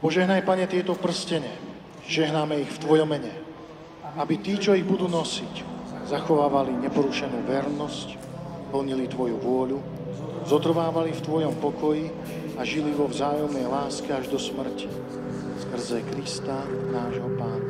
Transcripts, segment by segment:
Požehnaj, Pane, tieto prstene, žehnáme ich v Tvojom mene, aby tí, čo ich budú nosiť, zachovávali neporušenú vernosť, plnili Tvoju vôľu, zotrvávali v Tvojom pokoji a žili vo vzájomnej láske až do smrti. Skrze Krista, nášho Pána.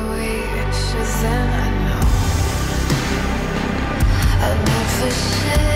Then I know I never said